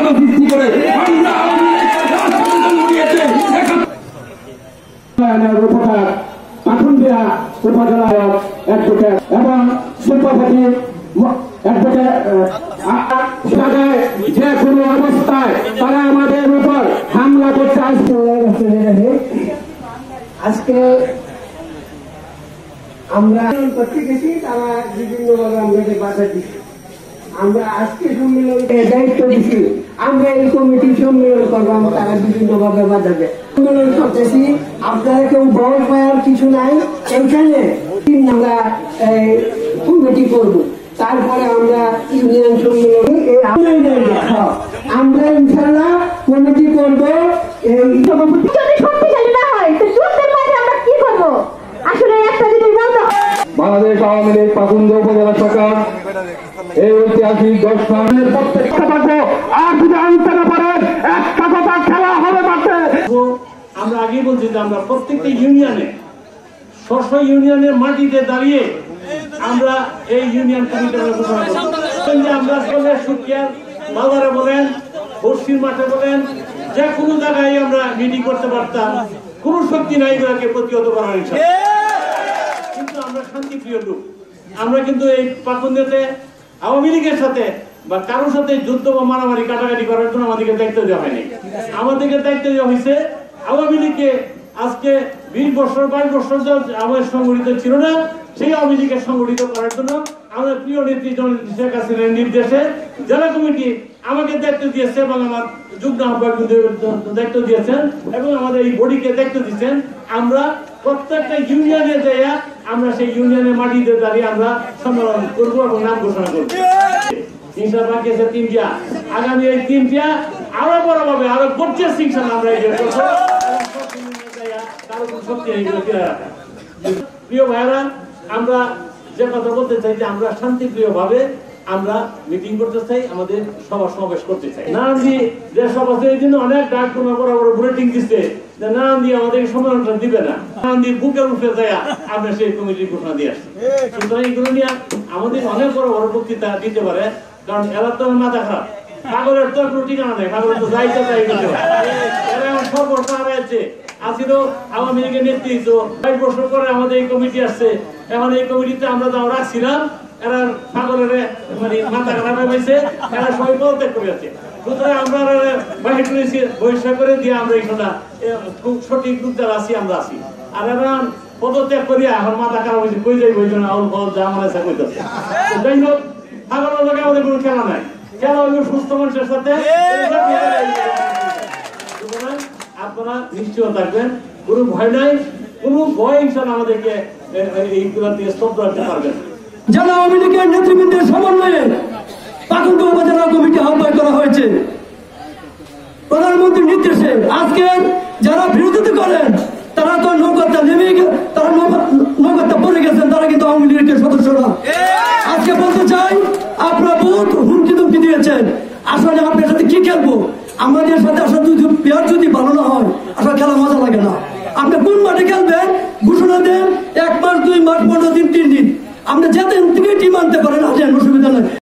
বাধা সৃষ্টি করে পাথুরিয়া উপজেলা অ্যাডভোকেট এবং শিল্পপতি যে কোনো অবস্থায় তারা আমাদের উপর হামলা করতে আসছে। আজকে আমরা করতে গেছি, তারা বিভিন্নভাবে আমাদের বাধা দিচ্ছে। আমরা আজকে সম্মেলন দায়িত্ব দিচ্ছি, আমরা এই কমিটি সম্মেলন করলাম, তারা বিভিন্নভাবে বাধা দেয়। সম্মেলন করতেছি, আপনারা কেউ বল পাওয়ার কিছু নাই। এইখানে আমরা কমিটি করব, তারপরে আমরা ইউনিয়ন সম্মেলন আমরা ইনশাল্লাহ কমিটি করবো। যদি শক্তিশালী না হয় তো যুদ্ধের মাঝে আমরা কি করবো? আসলে একটা জিনিস বলতে হবে, বাংলাদেশ আওয়ামী লীগ পাকুন্দ উপজেলা সরকার এই ঐতিহাসিক 10 রানের প্রত্যেকটা থাকবো। আর যদি আনতে না পারেন একটা কথা খেলা হবে মাঠে। আমরা আগেই বলছি যে আমরা প্রত্যেকটা ইউনিয়নে স্ব ইউনিয়নের মাটিতে দাঁড়িয়ে আমরা এই ইউনিয়ন কমিটির ঘোষণা করব। আমরা সুকিয়ার বাজারে বলেন, বর্ষির মাঠে বলেন, যে কোনো জায়গায় আমরা মিটিং করতে পারতাম, কোন শক্তি নাই এগুলোকে প্রতিহত করার ইচ্ছা। কিন্তু আমরা শান্তিপ্রিয় লোক, আমরা কিন্তু এই পাকুন্দেতে আওয়ামী লীগের সাথে বা কারোর সাথে যুদ্ধ বা মারামারি কাটাকাটি করার জন্য আমাদেরকে দায়িত্ব দেওয়া হয়নি। আমাদেরকে দায়িত্ব দেওয়া হয়েছে আওয়ামী লীগকে আজকে 20 বছর 22 বছর আমাদের সংগঠিত ছিল না, সেই আওয়ামী লীগের সংগঠিত করার জন্য আমাদের প্রিয় নেত্রী জননেত্রী শেখ হাসিনার নির্দেশে জেলা কমিটি আমাকে দায়িত্ব দিয়েছে এবং আমার যুগ্ম আহ্বায়ক দায়িত্ব দিয়েছেন এবং আমাদের এই বডিকে দায়িত্ব দিচ্ছেন। আমরা প্রত্যেকটা ইউনিয়নে যাইয়া আমরা সেই ইউনিয়নের মাটিতে দাঁড়িয়ে আমরা সম্মেলন করবো এবং নাম ঘোষণা করবো। হিংসা বাকি আছে 3টা, আগামী এই 3টা আরো বড়ভাবে আরো গর্জেস হিংসা আমরা এই করবো। প্রিয় ভাইরা, আমরা যে কথা বলতে চাই যে আমরা শান্তিপ্রিয় ভাবে আমরা মিটিং করতে চাই, আমাদের সভা সমাবেশ করতে চাই। নানানজি যে সভা এই জন্য অনেক ডাক কোনো বড় বড় বুলেটিন দিচ্ছে যে নানানজি আমাদের সম্মেলনটা দিবে না, নানানজি বুকের উঠে যায় আমরা সেই কমিটির ঘোষণা দিয়ে আসছি। সুতরাং এগুলো নিয়ে আমাদের অনেক বড় বড় বক্তৃতা দিতে পারে, কারণ এরা তো মাথা খারাপ, পাগলের তো কোনো ঠিকানা নেই, পাগলের তো যাইতে চাই করতে পারে। এরা এখন সব বর্ষা হারাইছে, আসিল আওয়ামী লীগের নেতৃত্ব 22 বছর পরে আমাদের এই কমিটি আসছে। এখন এই কমিটিতে আমরা যাও রাখছিলাম, এরা পাগলের মানে মাথা খারাপ হয়েছে, এরা সবাই পদত্যাগ করে যাচ্ছে। সুতরাং আমরা বাহির করেছি, বহিষ্কার করে দিয়ে আমরা এইখানে খুব সঠিক রূপ যারা আছি আমরা আছি। আর এরা পদত্যাগ করিয়া এখন মাথা খারাপ হয়েছে, কই যাই বই আউল ফল যা আমার ইচ্ছা কইতেছে। যাই হোক, পাগলের লোকে আমাদের কোনো খেলা নাই, খেলা হইল সুস্থ মানুষের সাথে। আপনারা নিশ্চয় থাকবেন, কোনো ভয় নাই, কোনো ভয় ইনশাআল্লাহ আমাদেরকে এইগুলা দিয়ে স্তব্ধ রাখতে পারবেন। জেলা আওয়ামী লীগের নেতৃবৃন্দের সমন্বয়ে পাকুন্দ উপজেলা কমিটি আহ্বান করা হয়েছে প্রধানমন্ত্রীর নির্দেশে। আজকে যারা বিরোধিতা করেন তারা তো নৌকাটা নেমে তারা নৌকাটা পড়ে গেছেন, তারা কিন্তু আওয়ামী লীগের সদস্যরা। আজকে বলতে চাই, আপনারা বহুত হুমকি ধুমকি দিয়েছেন, আসলে আপনার সাথে কি খেলবো? আমাদের সাথে আসলে প্লেয়ার যদি ভালো না হয় আসলে খেলা মজা লাগে না। আপনি কোন মাঠে খেলবেন ঘোষণা দেন, 1 মাস 2 মাস 15 দিন 3 দিন, আপনি যেদিন থেকে টিম আনতে পারেন আসেন, অসুবিধা নেই।